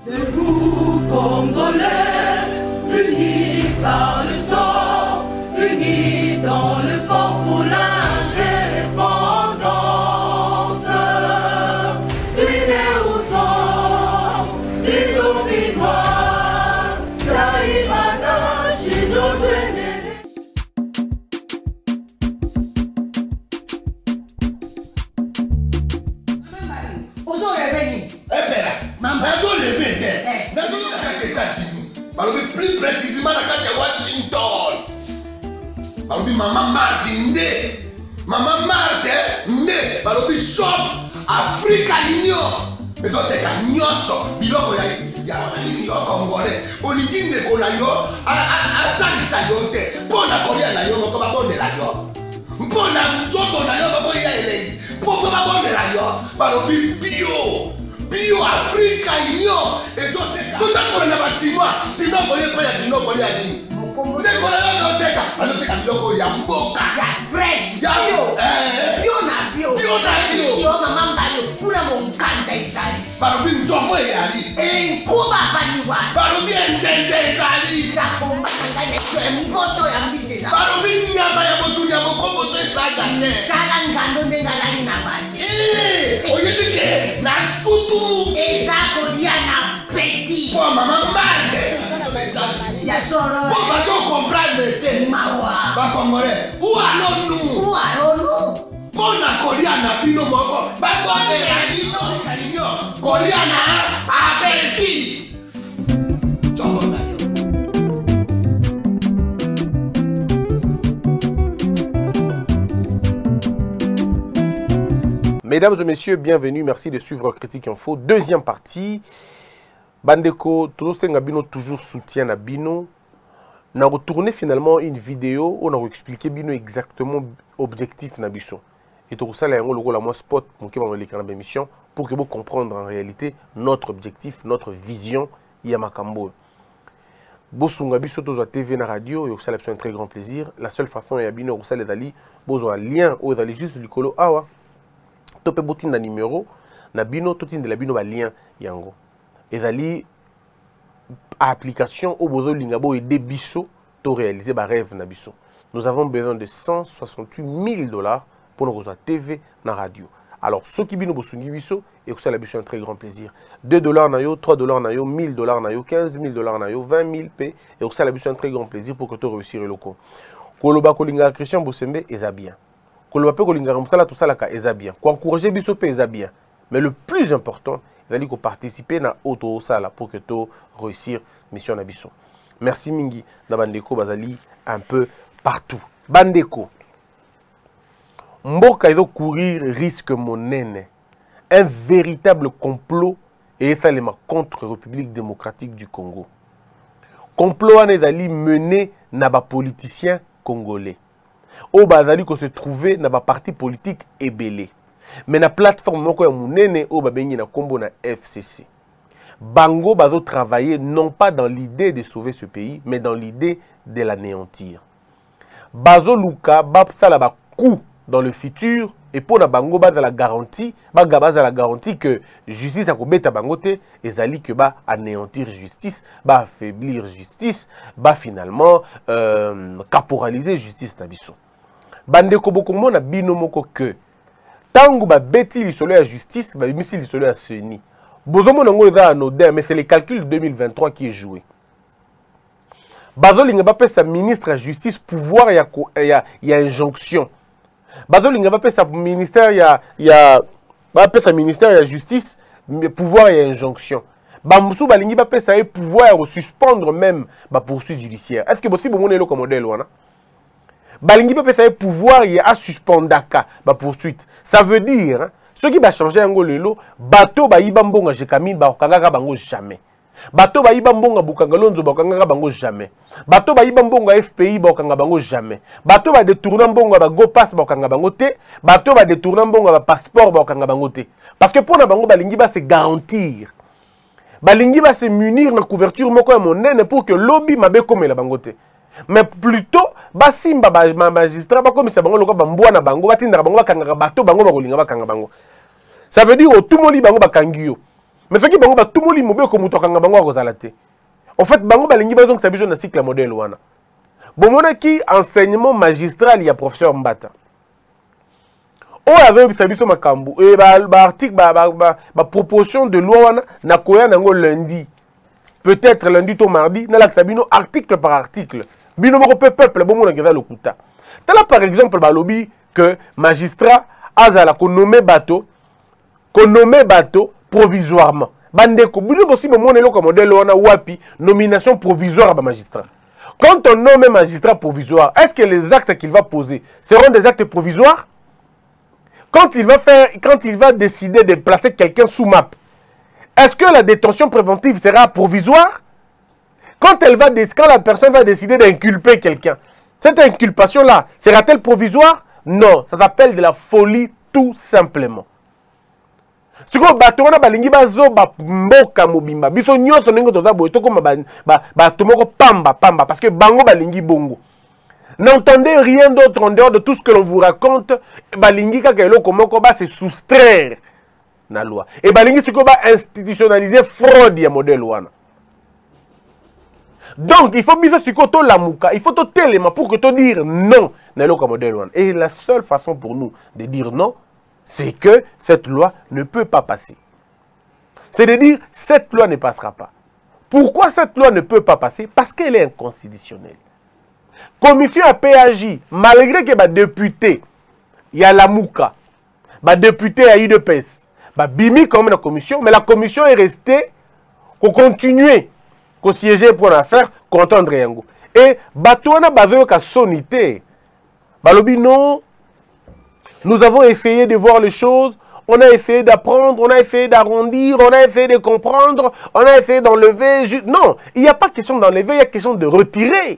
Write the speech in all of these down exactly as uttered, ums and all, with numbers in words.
Debout Congolais, unis par le sang, unis dans le fort pour l'indépendance. Unis aux hommes, ces zombies noirs, Taïmada, chez notre ennemi. Plus précisément dans la Washington. Balobi Maman Martin Nde. Maman Martin Nde. Balobi shop Africa Union. Mais quand tu es nyonso, biloko ya ya wanani yo Congolais. Olingi ndeko na yo asalisa yo te. Mpona kolia na yo moko babondela yo. Mpona nzoto na yo moko ya elei. Mpo babondela yo. Balobi bio. Bio Africa Union et tout ça. Tout ça pour les Chinois. Sinon pour les pays sinon pour les Amis. Vous êtes pour les Loteka. Alors c'est comme le ya mboka. Ya fresh. Ya bio. Eh. Bio na bio. Bio na bio. Si on maman ba yo pula mon kanja isali. Barobi njomo yali. Eh kuba baniwa. Barobi njenje isali. Za komba kanga ne kwa mpoto ya mbise za. Barobi nyama ya botu ya bokombo to isaga ne. Kala ngando ndenga lali na basi. Eh. Oyedike na sutu. Eza kolia na petit. Pour maman Marde. Ya solo. Pour pas tout comprendre te. Mawa. Ba Congolais. Où allons-nous? Où allons-nous? Pour na kolia na bino moko. Ba bonne la bino réunion. Kolia na appétit. Mesdames et messieurs, bienvenue, merci de suivre Critique Info. Deuxième partie, Bandeko, tout ce Bino toujours soutient à Bino. On a retourné finalement une vidéo où on a expliqué Bino exactement l'objectif de Bino. Et tout ça, là, on a le moins spot pour l'émission pour que vous compreniez en réalité notre objectif, notre vision, Yamakambo. Bosunga biso tozo T V na radio et ça c'est un très grand plaisir. La seule façon est Bino ça les dali, bozo un lien ou dali juste du colo awa. Topé botin na numéro na bino totin de la bino ba lien yango ezali application au bozo lingabo et debiso to réaliser ba rêve na biso. Nous avons besoin de cent soixante-huit mille dollars pour nous rejoindre T V na radio. Alors ceux qui bino bosungi biso et ça la biso un très grand plaisir. deux dollars na yo, trois dollars na yo, mille dollars na yo, quinze mille dollars na yo, vingt mille P et ça la biso un très grand plaisir pour que tu réussir le loco. Koloba kolinga Christian Bosembe eza bien. Tout ça là bien. Encourager biso pe bien. Mais le plus important, il faut participer à auto sala pour que tu réussir mission na biso. Merci mingi na bandeko bazali un peu partout. Bandeko. Mboka izo courir risque monene. Un véritable complot et effectivement contre la République démocratique du Congo. Complot anezali mené na ba politiciens congolais. Au bazali ko se trouver na ba parti politique ebelé. Mais na plateforme moko ya munene o babengi na kombo na F C C. Bango bazo travailler non pas dans l'idée de sauver ce pays, mais dans l'idée de l'anéantir. Bazo luka ba sala ba coup dans le futur et pour na bango ba la garantie, ba gabaza la garantie que justice a ko beta bango te ezali que ba anéantir justice, ba affaiblir justice, ba finalement euh, caporaliser justice na biso. Bandeko bokongo na bino moko que tango ba beti lisolo ya justice ba misi lisolo ya seni bozomo nango eza anodin mais c'est le calcul deux mille vingt-trois qui est joué. Bazolinga ba pesa ministre ya justice pouvoir ya ya ya injonction. Bazolinga ba pesa ministère ya ya ba pesa ministère ya justice pouvoir ya injonction. Bamusu balingi ba pesa e pouvoir ya suspendre même ba poursuite judiciaire. Est-ce que possible mon elo comme modèle wana? Balingi peut faire pouvoir à suspendre la poursuite. Ça veut dire, hein, ceux qui vont changer un lelo, bateau ba ibambonga jekamine ba okanga bango jamais. Bateau ba ibambonga bukanga lonzo ba okanga bango jamais. Bateau ba ibambonga F P I ba okanga bango jamais. Bateau ba détourner mbonga ba go pass ba okanga bango te. Bateau ba détourner mbonga ba passeport ba okanga bango te. Parce que pour na bango balingi ba se garantir. Balingi ba se munir na couverture moko ya monene pour que lobby mabe comme la bango te. Mais plutôt, basimba ba magistrat ba comme ça bango loka bambwa na bango batinda bango bakanga bato bango bakolinga bakanga bango. Ça veut dire au tout moli bango bakangio. mais ce qui bango ba tout moli mobile comme mutokanga bango akozalate. En fait bango balingi bazong sabiso na cycle modèle wana. Bomona ki enseignement magistral il y a professeur Mbata. O avait sabiso makambu et ba ba article ba ba ba proposition de loi wana na koya nango lundi. Peut-être lundi to mardi na la sabino article par article. Bino moko peuple bomona ngeza lokuta. Tala par exemple ba lobby que magistrat azala ko nommer bateau ko nommer bateau provisoirement. Bandeko, bino aussi mon eloko modèle wana wapi nomination provisoire ba magistrat. Quand on nomme un magistrat provisoire, est-ce que les actes qu'il va poser seront des actes provisoires? Quand il va faire, quand il va décider de placer quelqu'un sous map, est-ce que la détention préventive sera provisoire? Quand elle va, quand la personne va décider d'inculper quelqu'un, cette inculpation-là sera-t-elle provisoire? Non, ça s'appelle de la folie tout simplement. Si vous bateau na balingi bazo ba mboka mobimba biso nyonso ndenge toza boye toko ba ba bato moko pamba pamba parce que bango balingi bongo. N'entendez rien d'autre en dehors de tout ce que l'on vous raconte. Balingi kaka eloko moko ba se soustraire na loi. Et balingi siko ba institutionnaliser fraude ya modèle wana. Donc il faut biso siko to lamuka, il faut to telema pour que to dire non na eloko modèle wana. Et la seule façon pour nous de dire non, c'est que cette loi ne peut pas passer. C'est de dire, cette loi ne passera pas. Pourquoi cette loi ne peut pas passer? Parce qu'elle est inconstitutionnelle. Commission à P A J, malgré que les députés, il y a la Mouka, les députés à I D P S, bah bimi comme la commission, mais la commission est restée pour continuer, pour siéger pour l'affaire, contendre rien. Et Batouana Bazoyo ka sonité, Balobi non. Nous avons essayé de voir les choses, on a essayé d'apprendre, on a essayé d'arrondir, on a essayé de comprendre, on a essayé d'enlever. Non, il n'y a pas question d'enlever, il y a question de retirer.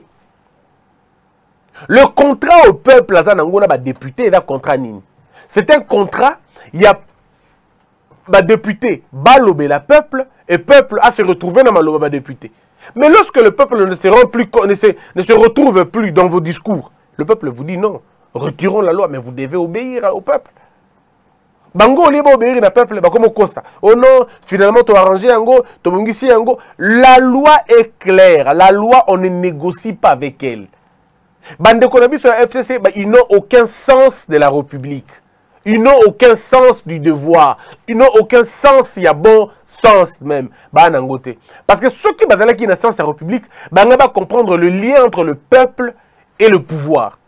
Le contrat au peuple, député, c'est un contrat nini. C'est un contrat, il y a bah, député, balobé la peuple, et peuple a se retrouvé dans ma député. Mais lorsque le peuple ne se, rend plus, ne, se, ne se retrouve plus dans vos discours, le peuple vous dit non. Retirons la loi, mais vous devez obéir au peuple. Bango, libre obéir au peuple, bah comme ça. Oh non, finalement, tu as arrangé un go, tu as ici un go. La loi est claire. La loi, on ne négocie pas avec elle. Bande Konabi sur la F C C, bah, ils n'ont aucun sens de la République. Ils n'ont aucun sens du devoir. Ils n'ont aucun sens, il y a bon sens même. Bah, parce que ceux qui ont qui sens de la République, bah, on va comprendre le lien entre le peuple et le pouvoir.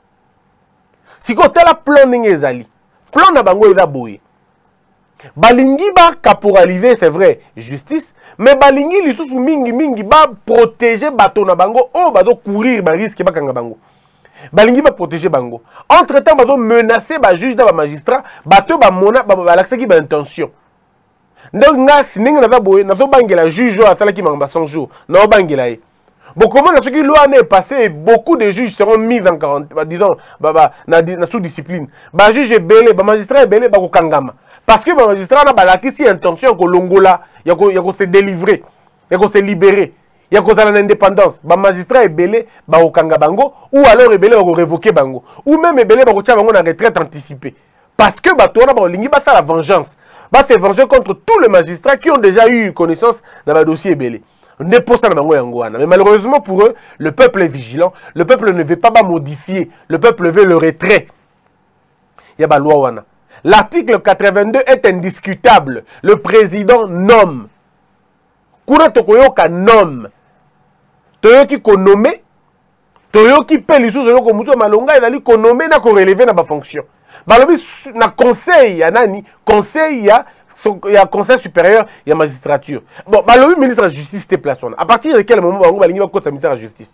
Si vous avez un plan d'Ingezali, plan na bango eza boye. Balingi ba caporaliser, c'est vrai, justice, mais balingi lisusu mingi mingi ba protéger bato na bango, oh bazo courir ba risque ba kanga bango. Balingi ba protéger bango. Entre-temps bazo menacer ba juge da ba magistrat, bato ba mona ba l'accès qui ba intention. Donc nga sininga na boye, na zo bangela juge a sala ki mangba cent jours, na bangela e. Bon, comment ce qui loi est passé, beaucoup de juges seront mis en quarantaine, bah, disons, bah, bah, na, na sous-discipline. Bah, juge est belé, bah, magistrat est belé, bah, kangama. Parce que, bah, magistrat n'a pas la question, intention, que l'ongola, il y a se délivrer, il y a se libérer, il y a que l'indépendance. Bah, magistrat est belé, bah, kanga bango, ou alors est belé, bah, révoquer bango. Ou même est belé, bah, bango na retraite anticipée. Parce que, bah, toi, bah, l'ingi, bah, ça la vengeance. Bah, c'est venger contre tous les magistrats qui ont déjà eu connaissance dans le dossier belé. Mais malheureusement pour eux, le peuple est vigilant. Le peuple ne veut pas modifier. Le peuple veut le retrait. Il y a la loi wana. L'article quatre-vingt-deux est indiscutable. Le président nomme. Kuna tokoyoka nomme. Toyoki ko nommé. Toyoki pe lisu solo ko mutu malonga ezali ko nommé na ko relever na ba fonction. Balobi na conseil ya nani? Conseil ya il y a conseil supérieur, il y a magistrature. Bon, bah, le ministre de la Justice était placé. À partir de quel moment on va aller au ministère de la Justice?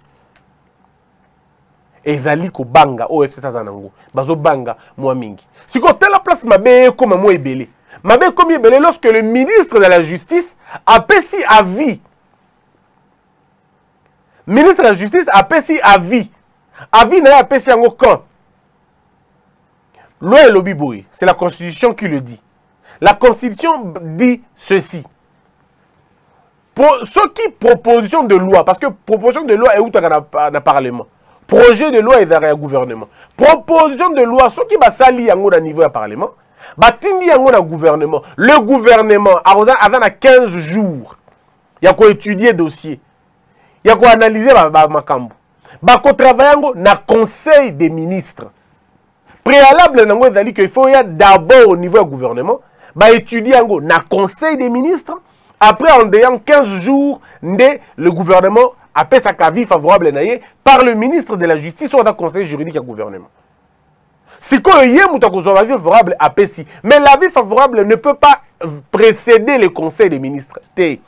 Et Zali ko banga, O F C Sazanango, bazo banga, moi mingi. Si quand la place m'a bé comme moi ebélé. M'a bé comme ebélé lorsque le ministre de la Justice a péci à vie. Ministre de la Justice a péci à vie. À vie n'a pas péci en aucun. Loi et lobby boy, c'est la Constitution qui le dit. La Constitution dit ceci. Pour ce qui proposition de loi, parce que proposition de loi est où dans le Parlement. Projet de loi est dans le gouvernement. Proposition de loi, ce qui va salir au niveau du Parlement, batindi yango na gouvernement. Le gouvernement a quinze jours. Il y a quoi étudier dossier. Il y a quoi analyser ma makambo. Ba ko travailler na conseil des ministres. Préalable nango ezali que il faut y d'abord au niveau du gouvernement, ba étudier yango na conseil des ministres. Après en ayant quinze jours, le gouvernement a fait sa avis favorable par le ministre de la justice ou dans le conseil juridique du gouvernement. Si quoi y a l'avis favorable à P C, mais l'avis favorable ne peut pas précéder le conseil des ministres.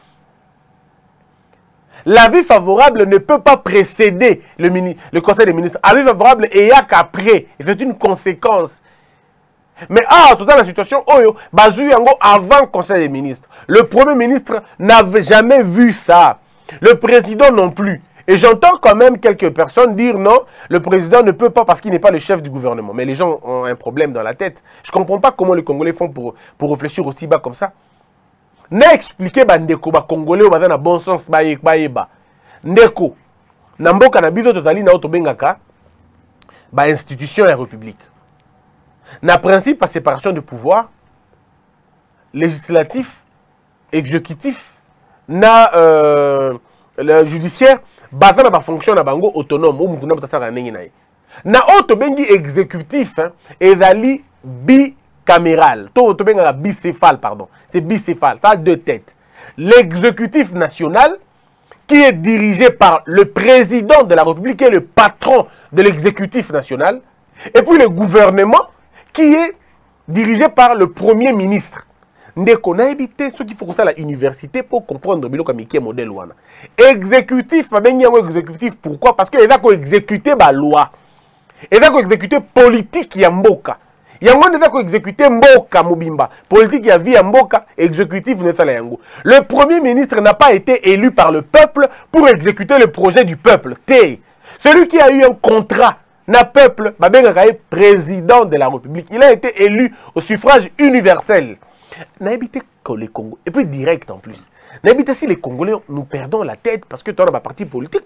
L'avis favorable ne peut pas précéder le, le conseil des ministres. L'avis favorable est qu'après, c'est une conséquence. Mais ah, tout dans la situation, oh, Bazou Yango avant le conseil des ministres. Le premier ministre n'avait jamais vu ça. Le président non plus. Et j'entends quand même quelques personnes dire non, le président ne peut pas parce qu'il n'est pas le chef du gouvernement. Mais les gens ont un problème dans la tête. Je ne comprends pas comment les Congolais font pour, pour réfléchir aussi bas comme ça. N'a expliqué bandeko ba Congolais au bazana bon sens ba yeba. Ndeko. Namboka na biso totali na otobengaka ba institution et république. Na principe à séparation de pouvoir législatif, exécutif, na euh, le judiciaire, bazana ba fonction na bango autonome ou mutuna batasaka ndenge na ye. Na auto bengi exécutif hein, ezali bicaméral. To auto benga bicéphale pardon. C'est bicéphale, ça a deux têtes. L'exécutif national qui est dirigé par le président de la République qui est le patron de l'exécutif national et puis le gouvernement qui est dirigé par le premier ministre. Ndeko na habité ceux qui font ça à l'université pour comprendre biloko mikie modèle wana. Exécutif pas bengi yango exécutif pourquoi? Parce que il a ko exécuter ba loi. Il a ko exécuter politique ya mboka. Yango il ko exécuter mboka mobimba. Politique ya vie ya mboka, exécutif ne sala yango. Le premier ministre n'a pas été élu par le peuple pour exécuter le projet du peuple. T. Celui qui a eu un contrat na peuple, président de la République. Il a été élu au suffrage universel. N'habitez que les Congolais. Et puis direct en plus. N'habitez si les Congolais, nous perdons la tête parce que tu as un parti politique.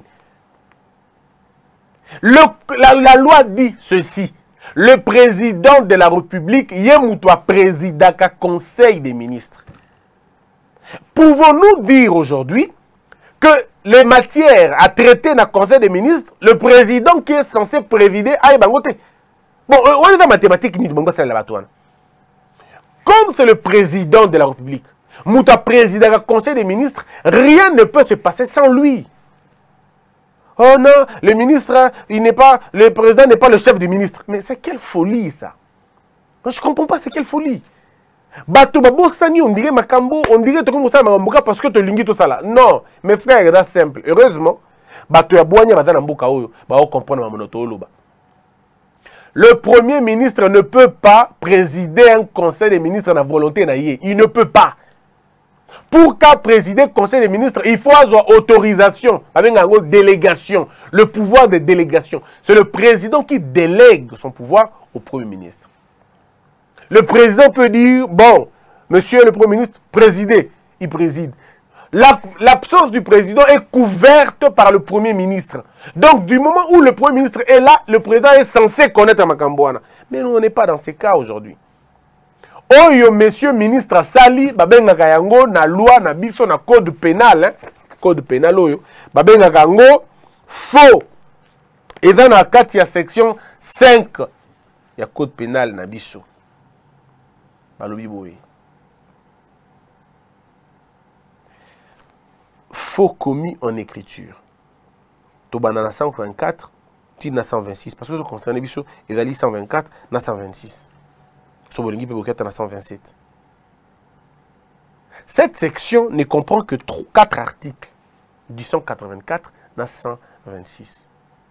Le, la, la loi dit ceci. Le président de la République, Yemoutoua président du Conseil des ministres. Pouvons-nous dire aujourd'hui que les matières à traiter dans le Conseil des ministres, le président qui est censé présider, aïe bangote. Bon, on est dans mathématiques, comme c'est le président de la République, Mouta président du Conseil des ministres, rien ne peut se passer sans lui. Oh non, le ministre, il n'est pas, le président n'est pas le chef du ministre. Mais c'est quelle folie ça? Je ne comprends pas, c'est quelle folie. Bato babosani, on dirait Makambo, on dirait que tu as parce que tu lingi tout ça là. Non, mes frères, c'est simple. Heureusement, bato ya boanya bazana mboka oyo, ba o comprendre ma monoto ba. Le premier ministre ne peut pas présider un conseil des ministres à la volonté na yé. Il ne peut pas. Pour qu'à présider le conseil des ministres, il faut avoir autorisation, avec une délégation, le pouvoir de délégation. C'est le président qui délègue son pouvoir au premier ministre. Le président peut dire, bon, monsieur le premier ministre, présidez, il préside. L'absence du président est couverte par le premier ministre. Donc, du moment où le premier ministre est là, le président est censé connaître Makambouana. Mais nous, on n'est pas dans ces cas aujourd'hui. Oyo, monsieur ministre Sali, babengaka yango na loi na biso na code pénal, hein? Code pénal oyo, babengaka yango faux. Et dans la kati ya section cinq, il y a code pénal na biso. Balobi boye. Faux commis en écriture. Tobana na cent vingt-quatre, ti na cent vingt-six parce que concerne biso, ezali cent vingt-quatre na cent vingt-six. cent vingt-sept. Cette section ne comprend que quatre articles du cent quatre-vingt-quatre à cent vingt-six.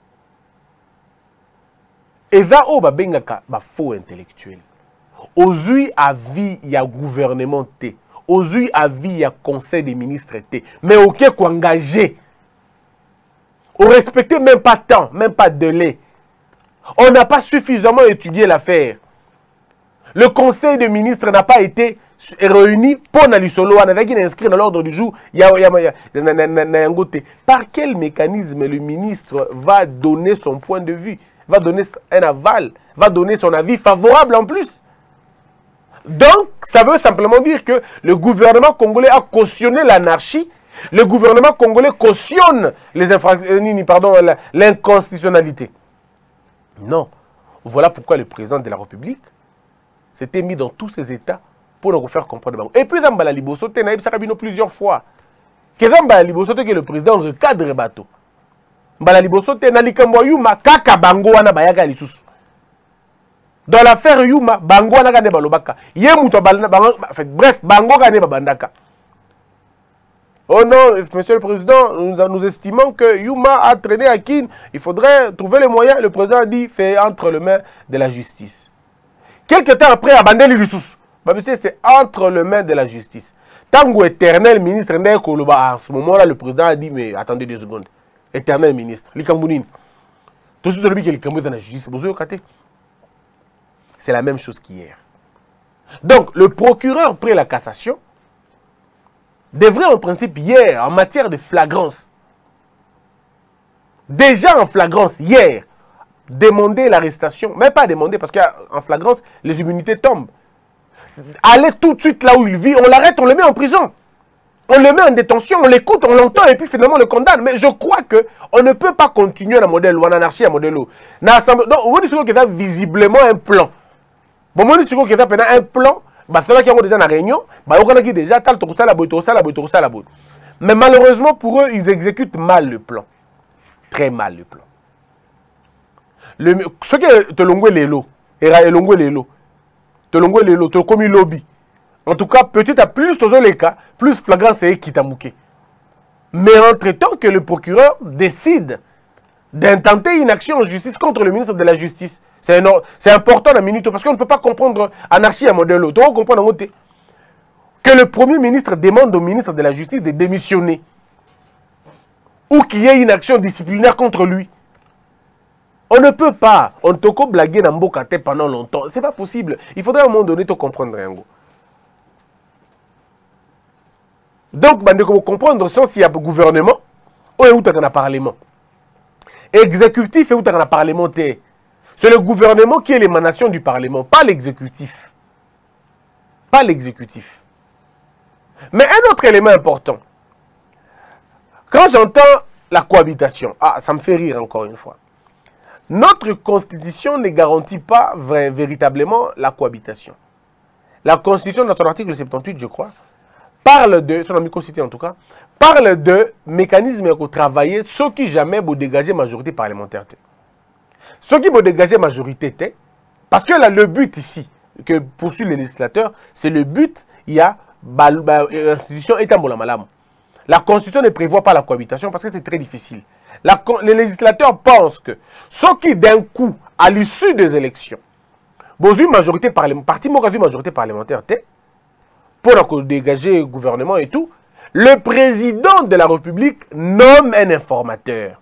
Et là, on va ba faux intellectuel. Aujourd'hui, avis, il y a gouvernement T. Aujourd'hui, avis, il y a conseil des ministres T. Mais aucun quoi engagé. On respectait même pas temps, même pas délai. On n'a pas suffisamment étudié l'affaire. Le conseil des ministres n'a pas été réuni pour Nalisolo. On avait inscrit dans l'ordre du jour. Par quel mécanisme le ministre va donner son point de vue, va donner un aval, va donner son avis favorable en plus? Donc, ça veut simplement dire que le gouvernement congolais a cautionné l'anarchie. Le gouvernement congolais cautionne les infractions, pardon, l'inconstitutionnalité. Non. Voilà pourquoi le président de la République s'était mis dans tous ces états pour nous faire comprendre. Et puis, Zambala Libosote n'a pas plusieurs fois. Que Zambala Libosote, que le président recadre le bateau. Zambala Libosote n'a pas yuma kaka bango wana bayaga lisusu. Dans l'affaire Yuma, bango wana gane balobaka. Ye muto bref, bango gane babandaka. Oh non, monsieur le président, nous, nous estimons que Yuma a traîné à Kin. Il faudrait trouver les moyens. Le président a dit, fait entre les mains de la justice. Quelque temps après, Abandeli Lusus. Monsieur, c'est entre les mains de la justice. Tango éternel ministre, à ce moment-là, le président a dit, mais attendez deux secondes. Éternel ministre, Likambounine. Tout ce qui est dans la justice, c'est la même chose qu'hier. Donc, le procureur pris la cassation devrait en principe hier, en matière de flagrance, déjà en flagrance hier, demander l'arrestation, mais pas demander parce qu'en flagrance, les immunités tombent. Aller tout de suite là où il vit, on l'arrête, on le met en prison. On le met en détention, on l'écoute, on l'entend et puis finalement on le condamne. Mais je crois qu'on ne peut pas continuer dans le modèle ou en anarchie, un modèle où. Donc, on dit qu'il y a visiblement un plan. Bon, on dit qu'il y a un plan. Bah, c'est là qu'ils ont déjà une réunion, bah, on a déjà tal, tout ça, la boîte, tout ça, la boîte, tout ça, la boîte. Mais malheureusement, pour eux, ils exécutent mal le plan. Très mal le plan. Le, ce qui est Tolongwe Lelo, et Elongwe Lelo, Tolongwe Lelo, Tokomi Lobby. En tout cas, petit à plus, tous les cas, plus flagrant, c'est Kitamouké. Mais entre-temps que le procureur décide d'intenter une action en justice contre le ministre de la Justice, c'est important la minute parce qu'on ne peut pas comprendre anarchie à modèle. Tu comprendre que le Premier ministre demande au ministre de la Justice de démissionner ou qu'il y ait une action disciplinaire contre lui. On ne peut pas. On ne peut pas blaguer dans Mbokate pendant longtemps. C'est pas possible. Il faudrait à un moment donné te comprendre. Donc, il faut comprendre s'il y a un gouvernement ou il y a un parlement. Exécutif et où il y a un parlementaire. C'est le gouvernement qui est l'émanation du Parlement, pas l'exécutif. Pas l'exécutif. Mais un autre élément important. Quand j'entends la cohabitation, ah, ça me fait rire encore une fois. Notre constitution ne garantit pas vrai, véritablement la cohabitation. La constitution, dans son article soixante-dix-huit, je crois, parle de, son amicocité en tout cas, parle de mécanismes pour travailler, ceux qui jamais vont dégager majorité parlementaire. Ceux qui vont dégager majorité, parce que là, le but ici, que poursuit le législateur, c'est le but, il y a l'institution étant bon la malam. La constitution ne prévoit pas la cohabitation parce que c'est très difficile. La, les législateurs pensent que ceux qui, d'un coup, à l'issue des élections, ont une majorité parlementaire, parti une majorité parlementaire, pour dégager le gouvernement et tout, le président de la République nomme un informateur.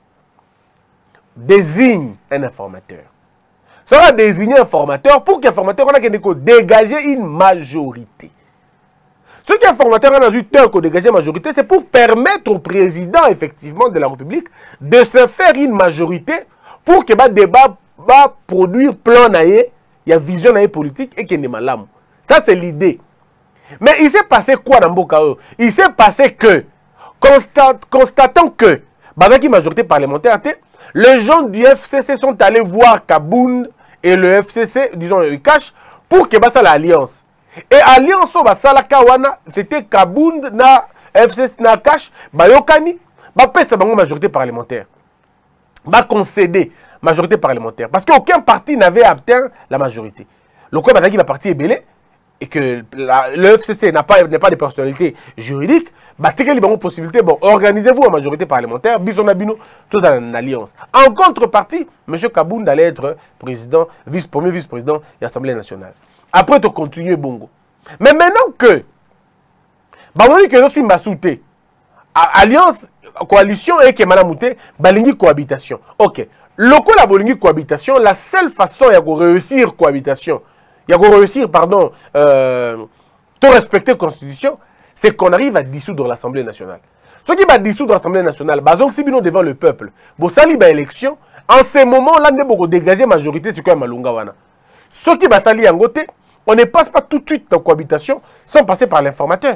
Désigne un informateur. Ça va désigner un informateur pour qu'informateur on a dégager une majorité. Ce qui est informateur on a eu temps qu'on dégager une majorité, c'est pour permettre au président effectivement de la République de se faire une majorité pour que le débat va produire plan naïe, il y a vision naïe politique et qu'il y ait malam. Ça c'est l'idée. Mais il s'est passé quoi dans Mbokao? Il s'est passé que, constat, constatant que, avec une majorité parlementaire, les gens du F C C sont allés voir Kabound et le F C C, disons le cash, pour que ça l'alliance. Et alliance au Basala Kawana, c'était Kabound na F C C na cash, Bayokani, ba pèse une majorité parlementaire. Ba concéder majorité parlementaire. Parce qu'aucun parti n'avait obtenu la majorité. Le quoi qui va parti est belé et que la, le F C C n'a pas, pas de personnalité juridique, bah, il y a une possibilité, bon, organisez-vous en majorité parlementaire, bisonabino, tous en alliance. En contrepartie, M. Kabound allait être président, vice, premier vice-président de l'Assemblée nationale. Après, tu continues Bongo. Mais maintenant que, bah, on dit que nous sommes soutés, alliance, coalition et que Malamouté, balingi cohabitation. Ok. Local la balingi cohabitation, la seule façon de réussir cohabitation, il y a qu'on réussir, pardon, euh, tout respecter la Constitution, c'est qu'on arrive à dissoudre l'Assemblée nationale. Ce qui va dissoudre l'Assemblée nationale, bah, donc si nous devant le peuple, bon, ça libre élection, en ce moment-là, nous devons dégager majorité, c'est quoi Malunga wana. Ce qui va s'allier en côté, On ne passe pas tout de suite dans la cohabitation sans passer par l'informateur.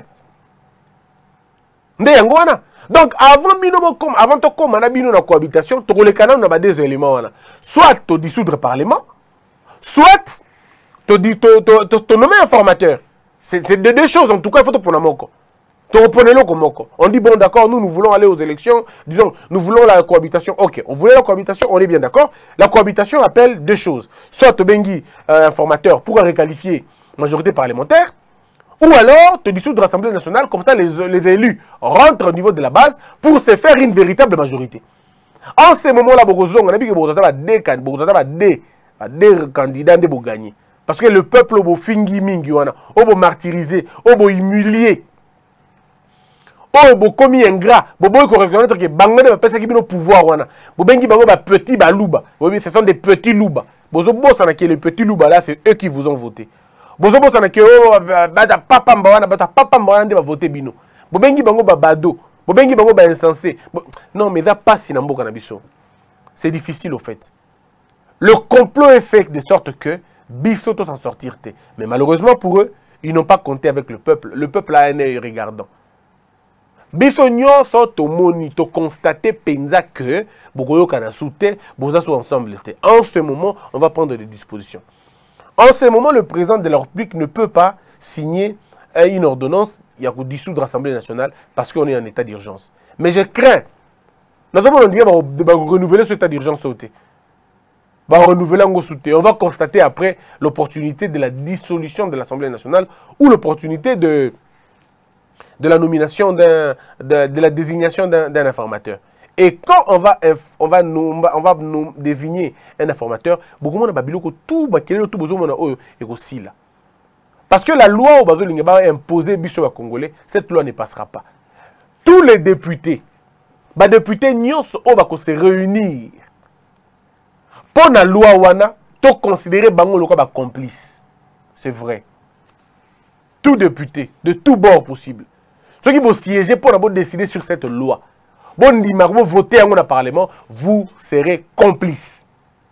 Donc, avant bino comme avant to comme na bino na cohabitation, to le canal na ba deux éléments wana. Soit to dissoudre le parlement, soit to di to to to nommer informateur. C'est c'est deux choses en tout cas, il faut to pona moko. To reprenez le comme moko. On dit bon d'accord, nous nous voulons aller aux élections, disons nous voulons la cohabitation. OK, on voulait la cohabitation, on est bien d'accord. La cohabitation appelle deux choses. Soit to bengi euh, informateur pour requalifier majorité parlementaire. Ou alors, te dissoudre l'Assemblée nationale, comme ça les, les élus rentrent au niveau de la base pour se faire une véritable majorité. En ce moment-là, on a dit que deux candidats pour gagner. Parce que le peuple a fingi mingi, a martyrisé, a humilié, a commis ingrat, a reconnaître que Bangone va passer le pouvoir. Petit balouba, ce sont des petits louba. Les petits louba là, c'est eux qui vous ont voté. Bozo bozo na keo bata papa mbawana bata papa mbawana nde ba voter bino. Bobengi bango ba bado, bobengi bango ba insensé. Non mais ça passe na mboka na biso. C'est difficile au fait. Le complot est fait de sorte que biso to s'en sortir té. Mais malheureusement pour eux, ils n'ont pas compté avec le peuple. Le peuple a un œil regardant. Biso nyonso to moni to constater penza que bokoyo kana soute, boza so ensemble té. En ce moment, on va prendre des dispositions. En ce moment, le président de la République ne peut pas signer une ordonnance, il y a que dissoudre l'Assemblée nationale parce qu'on est en état d'urgence. Mais je crains, nous avons renouveler cet état d'urgence sauté. On va constater après l'opportunité de la dissolution de l'Assemblée nationale ou l'opportunité de, de la nomination, de, de la désignation d'un informateur. Et quand on va, on va, nous, on va nous désigner un informateur, beaucoup de gens ont tout aussi là. Parce que la loi au imposée aux Congolais, cette loi ne passera pas. Tous les députés, les députés vont se réunir pour la loi wana, to considérer bango le comme complice. C'est vrai. Tout député, de tout bord possible. Ceux qui vont siéger pour décider sur cette loi. Bon, vous votez en Parlement, vous serez complices.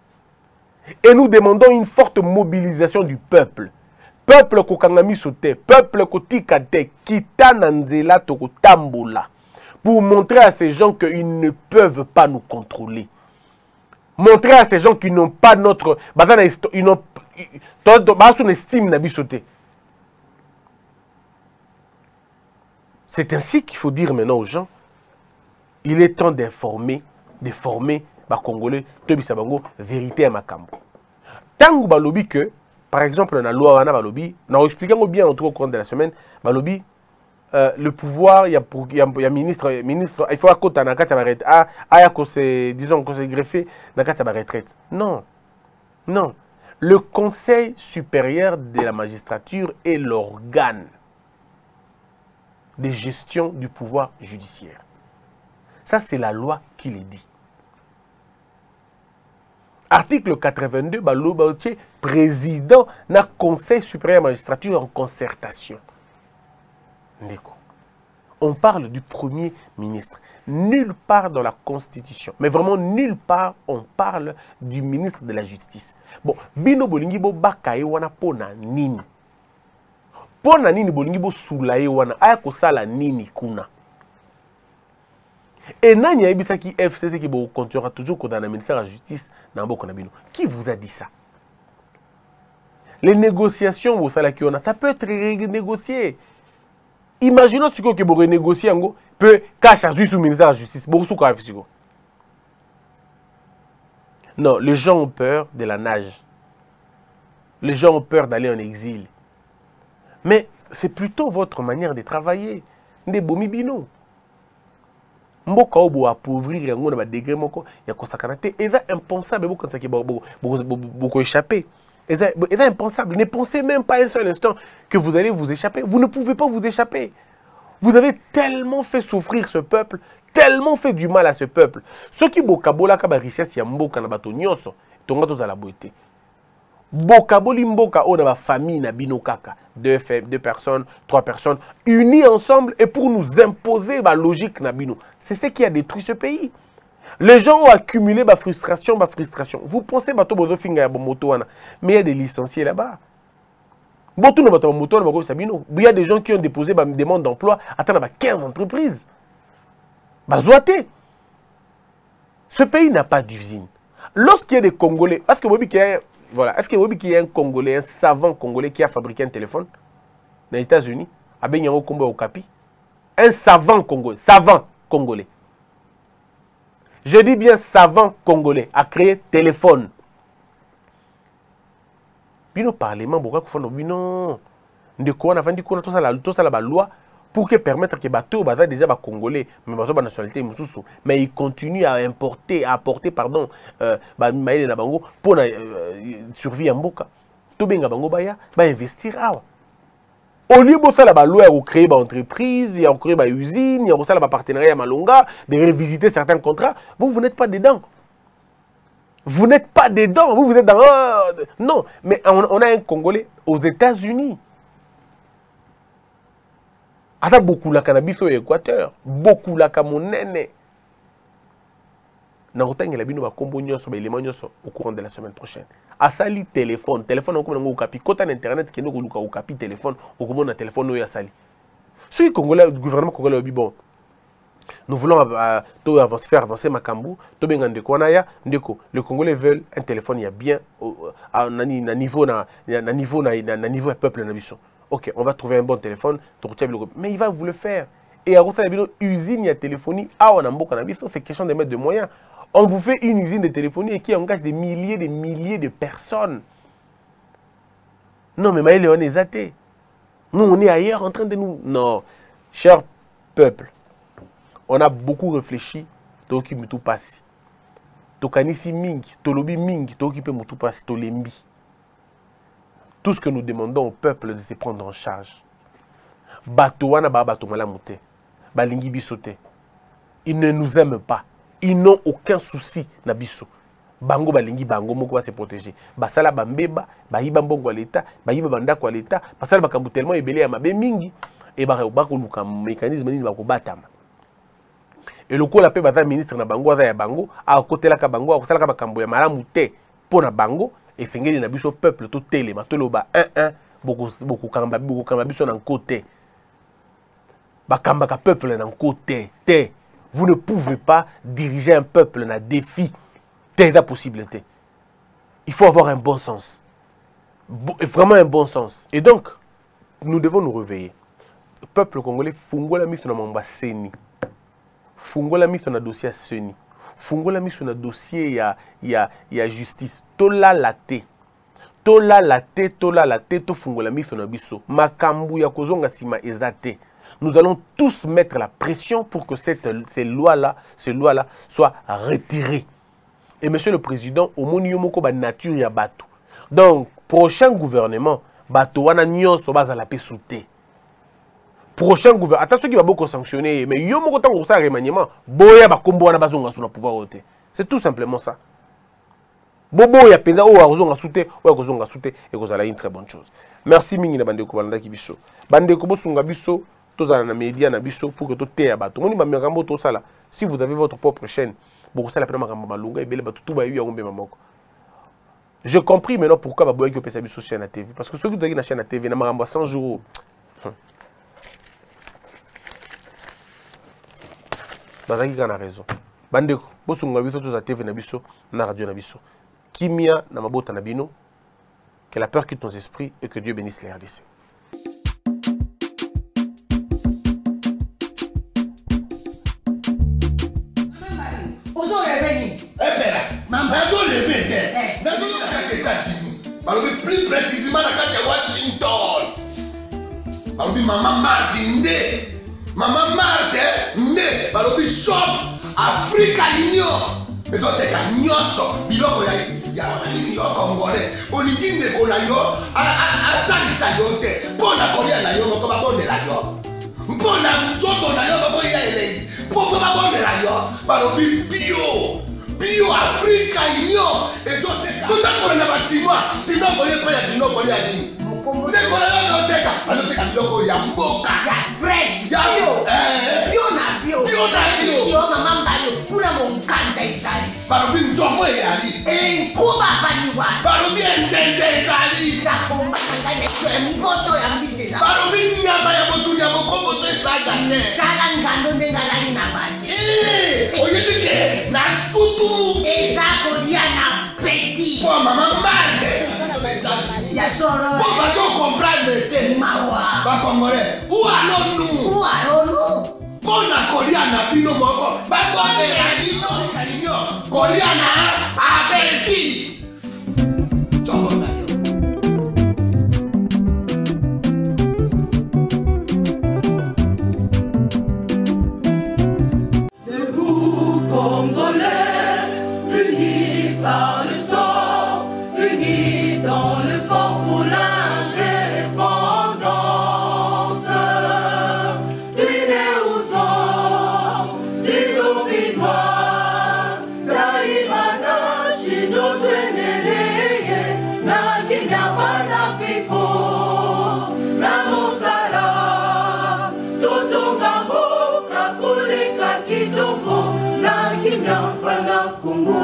Et nous demandons une forte mobilisation du peuple. Peuple kokangami sote, peuple kotikate, kitananzela tokotambola. Pour montrer à ces gens qu'ils ne peuvent pas nous contrôler. Montrer à ces gens qu'ils n'ont pas notre... Ils n'ont pas son estime na bisoté. C'est ainsi qu'il faut dire maintenant aux gens. Il est temps d'informer, de former les Congolais, Tobi Sabango, vérité à Makambo. Tant que balobi que, par exemple, dans la loi Wana balobi, nous expliquons bien au cours de la semaine, balobi, euh, le pouvoir, il y a il y a, y a ministre, ministre, il faut à côté na kati retraite, ah, ah, disons qu'on s'est greffé na kati retraite. Non, non. Le Conseil supérieur de la magistrature est l'organe de gestion du pouvoir judiciaire. Ça, c'est la loi qui le dit. Article quatre-vingt-deux, Balo Baoutié, président du Conseil supérieur de la magistrature en concertation. On parle du Premier ministre. Nulle part dans la Constitution, mais vraiment nulle part, on parle du ministre de la Justice. Bon, Bino Bolingi Bo Bakaye wana pona nini. Pona nini Bolingi Bo Soulaye wana, aya kosala nini kuna. Et Nani Aibisa qui F C C qui continuera toujours dans le ministère de la Justice, qui vous a dit ça? Les négociations, ça peut être négocié. Imaginons ce que vous renégociez, peut cacher juste au ministère de la Justice. Non, les gens ont peur de la nage. Les gens ont peur d'aller en exil. Mais c'est plutôt votre manière de travailler. Des bomibino. Mboka obo appauvrir yango na ba degré moko ya kosakana te eza impensable beaucoup ça qui beaucoup échapper. Eza eza impensable. Ne pensez même pas un seul instant que vous allez vous échapper. Vous ne pouvez pas vous échapper. Vous avez tellement fait souffrir ce peuple, tellement fait du mal à ce peuple. Ceux qui bokabola ka ba richesse ya mboka na bato nyonso, tonga to za la beauté. Bokaboli mboka o na ba famille na bino kaka, deux, deux personnes, trois personnes unis ensemble et pour nous imposer la logique na bino. C'est ce qui a détruit ce pays. Les gens ont accumulé ma frustration, ma frustration. Vous pensez bato bozo finga ya moto wana, mais il y a des licenciés là-bas. Bon, tout le monde, il y a des gens qui ont déposé une demande d'emploi à quinze entreprises. Bazoité. Ce pays n'a pas d'usine. Lorsqu'il y a des Congolais, est-ce que vous voyez qu'il y a, voilà, est-ce que vous voyez qu'il y a un Congolais, un savant Congolais qui a fabriqué un téléphone dans les États-Unis, à Benyango Kombo au Capi? Un savant Congolais, savant Congolais. Je dis bien savant Congolais a créé téléphone. Bino parlement, pourquoi qu'on fait non? De quoi on a vendu quoi tout ça la tout ça la loi pour que permettre que bateau bazar déjà ba congolais mais bazo ba nationalité mususu mais ils continuent à importer à apporter pardon euh, ba maïle na bango pour na survie en mboka. To benga bango baya ba investir awa. Au lieu de ça, la loi a créé une entreprise, il a créé une usine, il a créé un partenariat à Malonga, de revisiter certains contrats. Vous, vous n'êtes pas dedans. Vous n'êtes pas dedans. Vous, vous êtes dans... Euh, non, mais on, on a un Congolais aux États-Unis. Il y a beaucoup de cannabis au Équateur. Beaucoup de cannabis. Au courant de la semaine prochaine. Asali téléphone, téléphone on a capi, quand on internet qui est au capi téléphone, au comment on téléphone nous asali. Ce Congolais, le gouvernement congolais dit bon, nous voulons euh, avancer, faire avancer Makambu, to benga ndeko naya, ndeko, le Congolais veulent un téléphone il y a bien à niveau na na niveau na na niveau peuple na biso. OK, on va trouver un bon téléphone, mais il va vous le faire. Et à côté de la usine ya téléphonie, ah on a mboka na biso, c'est question de mettre de moyens. On vous fait une usine de téléphonie qui engage des milliers et des milliers de personnes. Non, mais Maëlle, on est athée. Nous, on est ailleurs en train de nous... Non, cher peuple, on a beaucoup réfléchi. Toki mutu pasi. Tokanisi mingi, tolobi mingi, toki pe mutu pasi, tolembi. Tout ce que nous demandons au peuple de se prendre en charge. Bato wana ba bato malamute. Balingi bisote. Ils ne nous aiment pas. Ils n'ont aucun souci na biso. Bango balingi bango moko va se protéger. Basala bambeba, bayiba mbongo l'état, bayiba banda kwa l'état, basala bakambu tellement ebele ya mabe mingi et ba ba ko luka mécanisme ni ba ko batama. Et le ko la pe bata ministre na bango za ya bango, a kotela ka bango, a sala ka bakambu ya malamu te pona bango et fengeli na biso peuple to tele ba to loba un un beaucoup beaucoup kamba beaucoup kamba biso na côté. Bakamba ka peuple na côté te. Vous ne pouvez pas diriger un peuple dans défi. C'est la possibilité. Il faut avoir un bon sens. Vraiment un bon sens. Et donc, nous devons nous réveiller. Le peuple congolais, fungo la mise sur la Seni. Fungo la mise sur le dossier Seni. Fungo la mise sur le dossier, il y a, il y a, il y a justice. Tola latte. Tola latte, tola latte, to fungo la mise sur le biso. Makambu ya kozonga sima ezate. Nous allons tous mettre la pression pour que cette, ces lois-là ces lois-là soient retirées. Et monsieur le président, au moniyomoko ba nature ya bato. Donc, prochain gouvernement, bato wana nyonso baza la paix souté. Prochain gouvernement, attention qui va beaucoup sanctionner, mais yomoko tango ça remaniement, boya ba kombo wana bazonga sur le pouvoir voter. C'est tout simplement ça. Bobo ya penza o azonga souté, o azonga souté et que ça une très bonne chose. Merci mingi na bandeko balanda ki biso. Bandeko bosunga biso tous les médias na biso pour que tout te abato. Moni ba mirambo to sala. Si vous avez votre propre chaîne, beaucoup ça la pena makambo balunga et bele ba tout ba yu ya ngombe mamoko. Je compris maintenant pourquoi ba boya ki opesa biso chaîne à T V parce que ceux qui doivent na chaîne à T V na makambo cent jours. Bazaki kana raison. Bandeko bosunga biso tous à T V na biso na radio na biso. Kimia na mabota na bino. Que la peur quitte nos esprits et que Dieu bénisse les R D C. Plus précisément dans la Washington. Maman Martin né. Maman Martin né. Balobi shop Africa Union. Mais donc t'es qu'à nyonso. Biloko ya ya wanani yo Congolais. Olingi ndeko na yo a salisa yo te. Pona kolia na yo moko babondela yo. Mpona nzoto na yo babo ya ele. Popo babondela yo. Balobi bio. Bio Africa Union. Et donc t'es qu'à. Tout à fait na basima. Sinon kolia pa ya sinon kolia ni. mokombo ndeko na yo azoteka azoteka biloko ya mboka ya fresh ya bio eh, bio na bio Bio na bio. Sio mama mbali kuna monkanja ezali balobi nzomo eyali enkuba baliwa balobi enjenje ezali takombaka ngai na eso mpoto ya mbisi eza balobi nyama ya botundu ya mokomboso ezaga te tala ngando ndenge alali na basi Eh, oyebi ke na sutu eza kolia na peti mpo mama marde ya soro mpo bazokomprendre te mawa bakongolais ou allons-nous ualolo mpo na kolia na bino moko bakondela bino kalinyo kolia na apeti nzongo na yo Debout Congolais, unis par le sang, unis dans l'effort pour l'indépendance. Unis aux hommes, si obinois, daimana shindo tweneleye, na kinyapana piko, na mosala, totonga mboka koleka kitoko, na kinyapana Congo,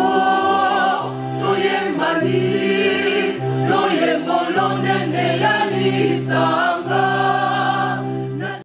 toye mali, loye molonene ya lisa.